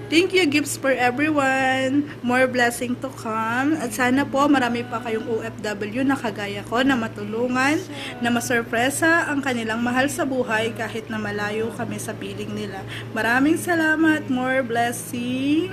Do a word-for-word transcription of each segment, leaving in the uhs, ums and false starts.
Thank you, gifts for everyone. More blessing to come. At sana po marami pa kayong O F W na kagaya ko na matulungan, na masurpresa ang kanilang mahal sa buhay kahit na malayo kami sa piling nila. Maraming salamat. More blessing.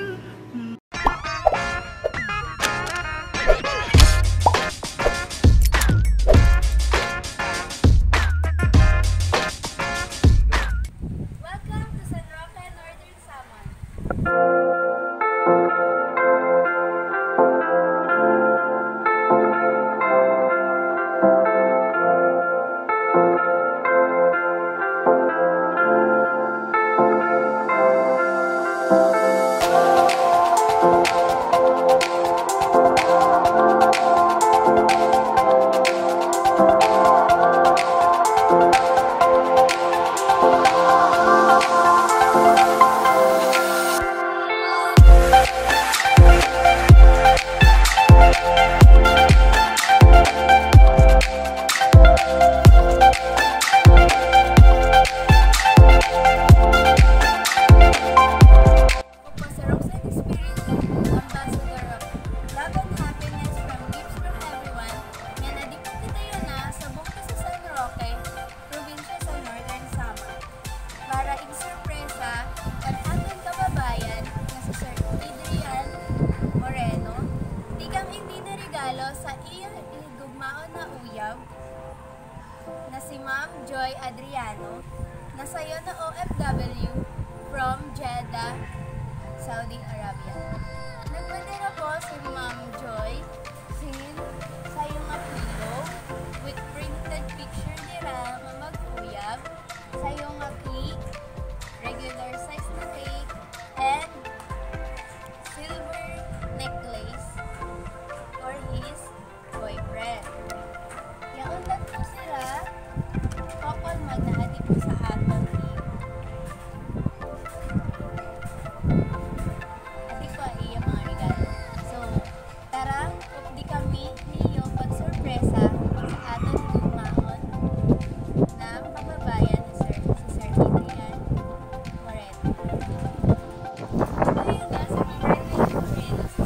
Sa iyong igugmaon na uyab na si Ma'am Joy Adriano na sayo na O F W from Jeddah, Saudi Arabia. Nagpadala po si Ma'am Joy sin sa iyong apilo with printed picture nila nga mag-uyab sa iyong cake, regular size na cake, and silver necklace for his boyfriend. Yung undan po sila, couple magnaadi po sa aton ni adi po iya mga regalo. So, tara, updi kami niyo pag-surpresa sa aton gugmaon ng kababayan ni Sir, si Sir Adrian Moreno. Ayun na, sa mga Moreno sa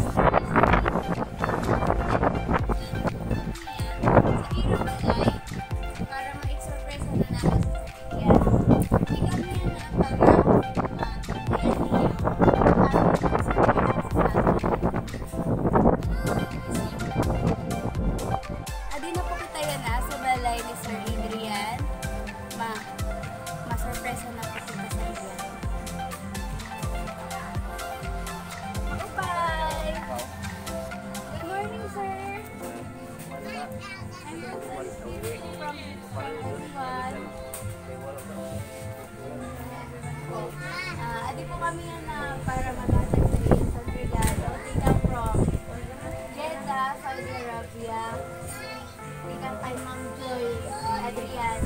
ni Sir Adrian, ma ma-surpresa na po kita sa iyo. Bye! Good morning, sir! I'm from from everyone. Uh, adi po kami yan na para magatag sa isang regalo. Tika from Jeddah, Saudi Arabia. Tika kay Ma'am Joy Adrian.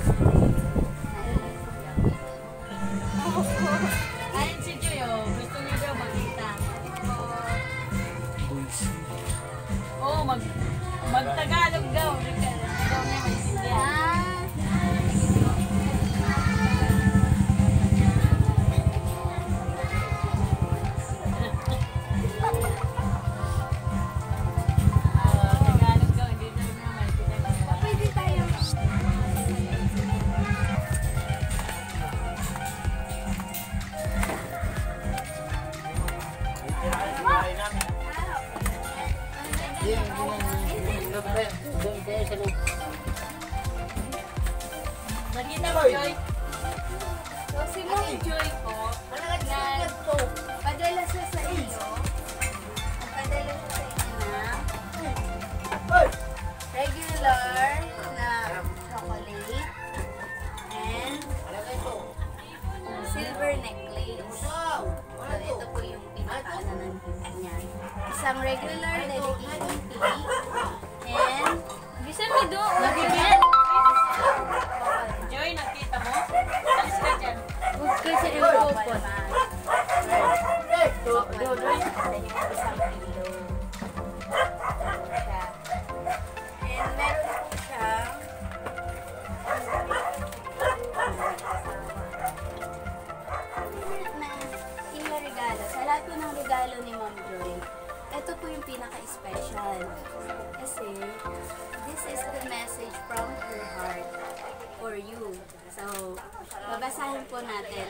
Ayun si Joy, oh. Gusto niya daw makita. Oh, mag magtagalog daw. Daw niya maintindihan. Nakita mo, Joy? So, si Ma'am Joy po, nagpadala siya sa inyo. Nagpadala siya sa inyo na regular na chocolate and silver necklace. So, ito po yung pinakaana ng gift niya. Isang regular dedicated cake and bisa mi do nakikita. Joy, nakita mo? Alis ka dyan. Huwag kasi yung open. Do, do, do. Isang kilo. And meron po siyang na ina regalo. lahat po ng regalo ni Ma'am Joy, ito po yung pinaka-special. Kasi, this is the message from her heart for you. So, babasahin po natin.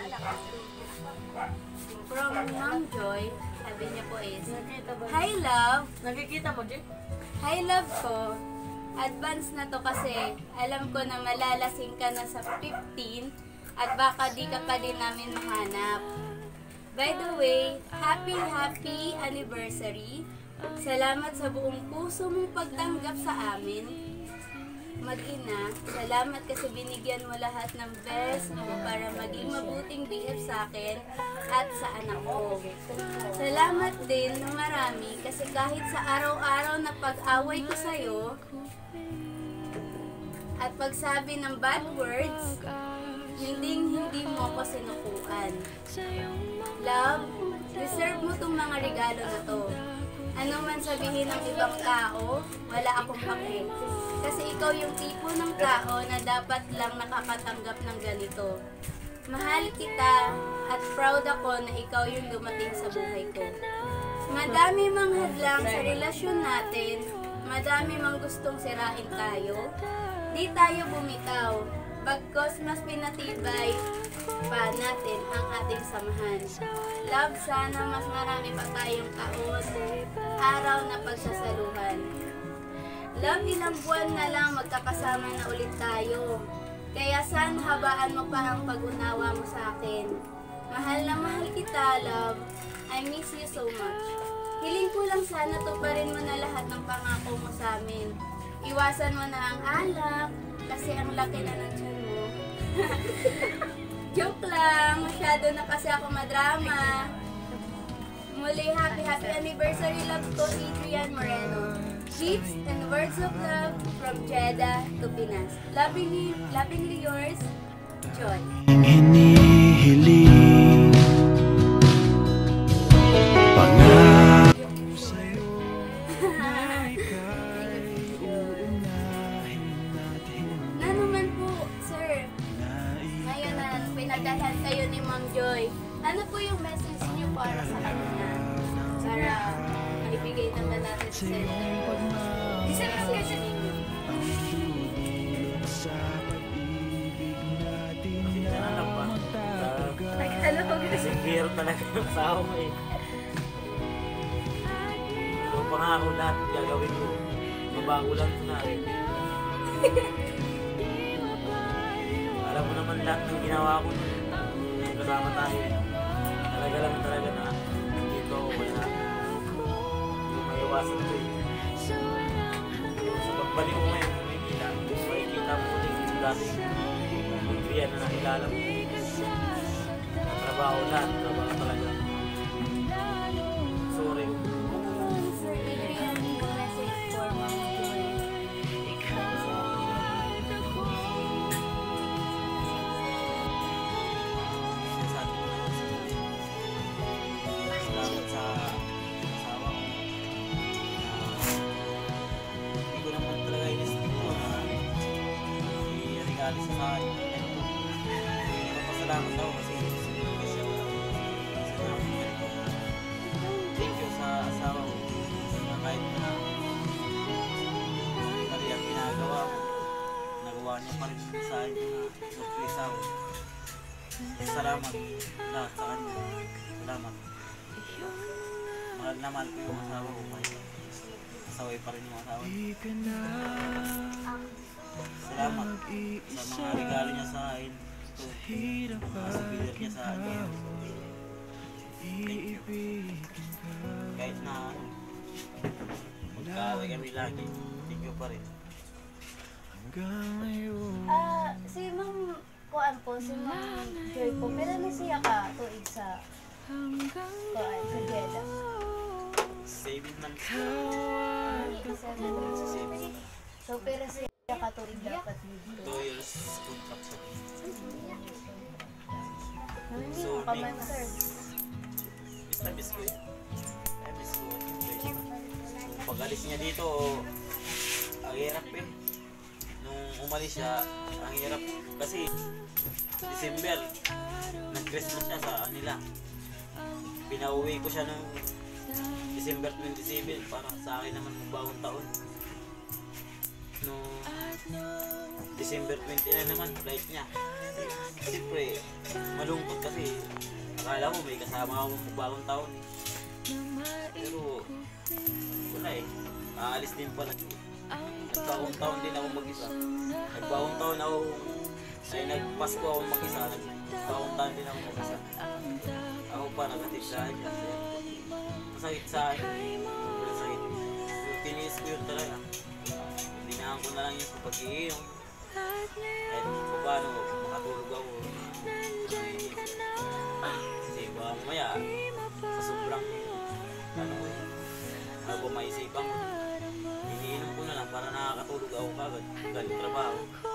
From Ma'am Joy, sabi niya po is, Hi love! Nakikita mo, Joy? Hi love ko! Advance na to kasi alam ko na malalasing ka na sa fifteen at baka di ka pa din namin mahanap. By the way, happy happy anniversary. Salamat sa buong puso mong pagtanggap sa amin. Mag-ina, salamat kasi binigyan mo lahat ng best mo para maging mabuting B F sa akin at sa anak ko. Salamat din na marami kasi kahit sa araw-araw na pag-away ko sa'yo at pagsabi ng bad words, hindi hindi mo ako sinukuan. Love, deserve mo tong mga regalo na to. Ano man sabihin ng ibang tao, wala akong pake. Kasi ikaw yung tipo ng tao na dapat lang nakakatanggap ng ganito. Mahal kita at proud ako na ikaw yung dumating sa buhay ko. Madami mang hadlang sa relasyon natin, madami mang gustong sirain tayo, di tayo bumitaw. Bagkos mas pinatibay pa natin ang ating samahan. Love, sana mas marami pa tayong taon, araw na pagsasaluhan. Love, ilang buwan na lang magkakasama na ulit tayo. Kaya sana habaan mo pa ang pag-unawa mo sa akin. Mahal na mahal kita, love. I miss you so much. Hiling ko lang sana tuparin mo na lahat ng pangako mo sa amin. Iwasan mo na ang alak, kasi ang laki na ng tiyan mo. Joke lang, masyado na kasi ako madrama. Muli, happy happy anniversary love ko, Adrian Moreno. Gifts and words of love from Jeddah to Pinas. Lovingly, lovingly yours, Joy. Hinihiling pangako sa'yo na ika'y uunahin natin. Na naman po, sir. Ngayon na pinagdalhan kayo ni Ma'am Joy. Ano po yung message niyo para sa kanya? Para maibigay naman natin sa center. Isa lang siya sa inyo. Sa pag-ibig natin na Ano ba? Ano po Kasi hero talaga yung asawa mo eh. Kung pangako lahat, gagawin mo. Mabago lang ito natin. Alam mo naman lahat ng ginawa ko nung kasama tayo. Talaga lang talaga na dito ako wala. Hindi maiwasan ko eh. Sa pagbalik ko ngayon, makikita, makikita mo ulit yung dati. Yung na nakilala mo. Trabaho lahat, trabaho talaga. Sorry. Sir Adrian, message for Ma'am Joy. Sinasabi ko na kasi salamat sa asawa ko. Hindi ko naman talaga inis-ito na i-regalo sa akin. Salamat ako kasi sinunod siya sa namin ko. Thank you sa asawa ko na kahit na mali ang ginagawa ko, nagawa niya pa rin sa akin na surprise ako. Salamat lahat sa kanya. Salamat. Mahal na mahal ko yung asawa ko kahit asaway pa rin yung asawa niya. Salamat sa mga regalo niya sa akin. Mga souvenir niya sa akin. Thank you. Kahit na magkaaway kami lagi, thank you pa rin. Ah, si Ma'am Kuan po, si Ma'am Joy po, pero na siya ka tuig sa Kuan, sa Jeddah. Seven months. Seven months. So, pero siya ka tuig dapat dito. Two years contract sa So, kamay mo, sir. Miss na miss ko eh. Ay, miss ko. Nung pag-alis niya dito, ang hirap eh. Nung umalis siya, ang hirap. Kasi, December, nag-Christmas siya sa kanila. pinauwi ko siya noong December twenty-seven para sa akin naman magbawang taon. No December twenty-nine naman flight niya. Siyempre, malungkot kasi akala mo may kasama ako magbawang taon eh. Pero wala eh, aalis din pala. Nagbawang taon din ako mag-isa. Nagbawang taon ako, ay nagpasko ako mag-isa. Nagbawang taon din ako mag-isa. Ako pa nagatid sa akin. Masakit sa akin. Masakit. Tiniis ko yun talaga. Dinahan ko na lang yun sa pag-iinom. Kahit kung paano makatulog ako. Kasi baka mamaya sa sobrang ano ko eh. Ako maisipan ko. Iniinom ko na lang para nakakatulog ako kagad. Galing trabaho.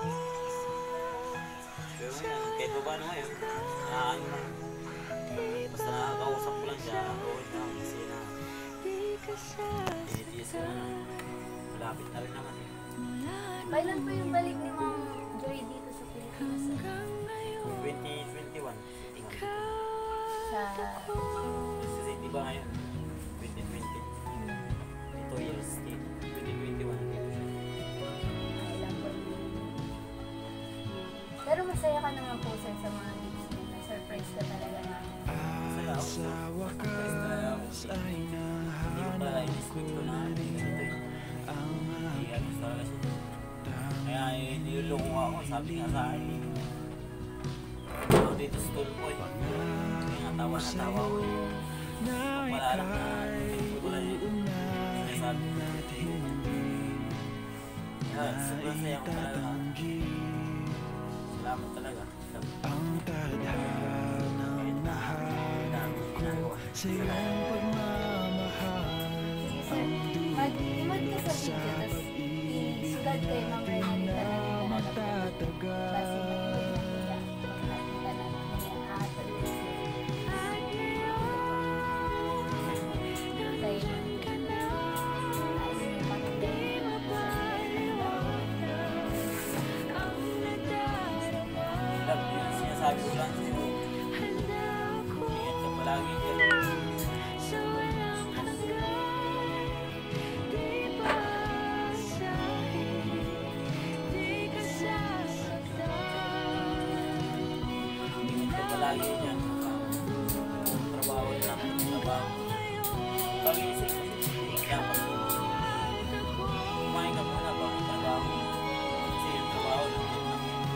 Pero ngayon, kahit pa paano ngayon, nakaano na. Basta nakakausap ko lang siya, okay na, kasi na. Tinitiis ko na lang. Malapit na rin naman eh. Kailan po yung balik ni Ma'am Joy dito sa Pilipinas? twenty twenty-one. Sa... Kasi di ba ngayon? twenty twenty. two years stay. twenty twenty-one dito siya. Kailan po yun? Pero masaya ka naman po sir sa mga gigs mo. Na-surprise ka talaga na. Masaya ako. Sa Surprise talaga ako. wakas ay Hindi ko pala in-expect ko na ganito eh. ang Hindi ano talaga siya. Kaya eh, niluloko ako. Sabi nga sa akin eh. Ako dito sa tool ko eh. Kaya nga tawa na tawa ko eh. Kung pala alam na hindi ko lang eh. Sinasabi ko na kaya sobrang saya ko talaga. Salamat talaga. ang tadhanang nahanap ko sa iyong pagmamahal. Sige sir, mag-imod ka sa video, tapos i-scout kay Ma'am Renalyn ka na rin na Magtatagal base na ito niya. Magkakita na niya aatol ko siya. Kay ayun yung patuloy mo sa Love, yung sinasabi ko lang sa'yo. Ingat ka palagi dyan. Ingat ka palagi dyan. Trabaho lang, trabaho. Pag-iisip ko, dapat kumain ka muna bago trabaho. Kasi yung trabaho lang din lang yun.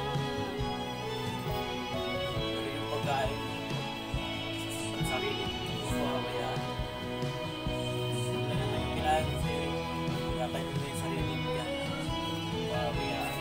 Pero yung pagkain, sa sarili mo, pabayaan. Wala naman yung kailangan ko sa'yo. Pagkatayo mo yung sarili mo dyan. Pabayaan.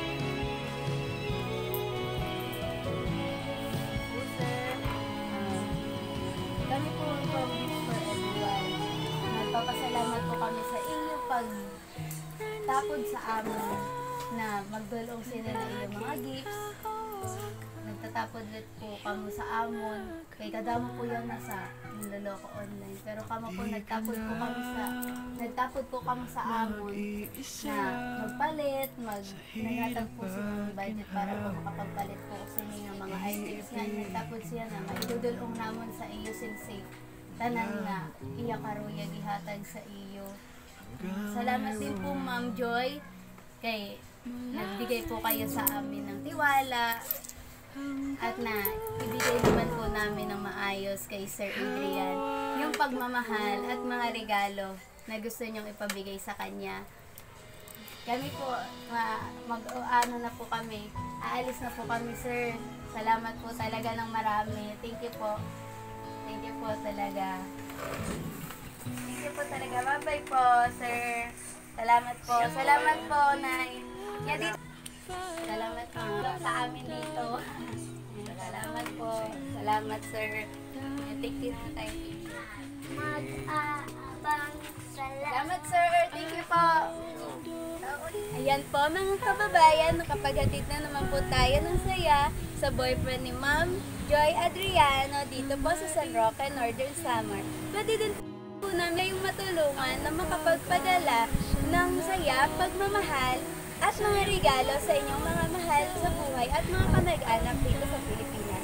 po sir. Ah, kami po from Beach for Everyone. Nagpapasalamat po kami sa inyong pagtapod sa amin na magdulong sila ng iyong mga gifts. Nagtatapod ulit po kamo sa amon. Kay kadamo po yung nasa niloloko online. Pero kamo po nagtapod po kami sa nagtapod po kamo sa amon na magpalit, mag naghatag po sa mga budget para po makapagpalit po sa inyo ng mga items nga. Nagtapod siya na maidudulong namon sa iyo sinsay. Tanan nga iya karuya gihatag sa iyo. Salamat din po Ma'am Joy kay nagbigay po kayo sa amin ng tiwala at na ibigay naman po namin ng maayos kay Sir Adrian yung pagmamahal at mga regalo na gusto niyong ipabigay sa kanya. Kami po, ma, mag, o, ano na po kami, aalis na po kami sir. Salamat po talaga ng marami. Thank you po. Thank you po talaga. Thank you po talaga. Bye-bye po, sir. Salamat po. Salamat po, Nay. Yeah, dito. Salamat po sa amin dito. Salamat po. Salamat, sir. Take this na tayo picture. Mag-aabang Salamat, sir. Thank you po. Ayan po, mga kababayan, nakapaghatid na naman po tayo ng saya sa boyfriend ni Ma'am Joy Adriano dito po sa San Roque, Northern Samar. Pwede din po namin yung matulungan na makapagpadala ng saya, pagmamahal, at mga regalo sa inyong mga mahal sa buhay at mga kamag-anak dito sa Pilipinas.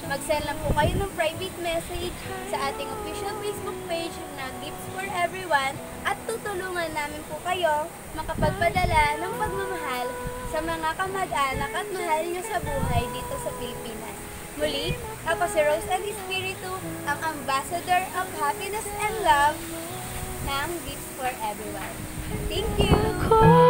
Mag-send lang po kayo ng private message sa ating official Facebook page na Gifts for Everyone at tutulungan namin po kayo makapagpadala ng pagmamahal sa mga kamag-anak at mahal nyo sa buhay dito sa Pilipinas. Muli, ako si Rose and Espiritu, ang Ambassador of Happiness and Love ng Gifts for Everyone. Thank you!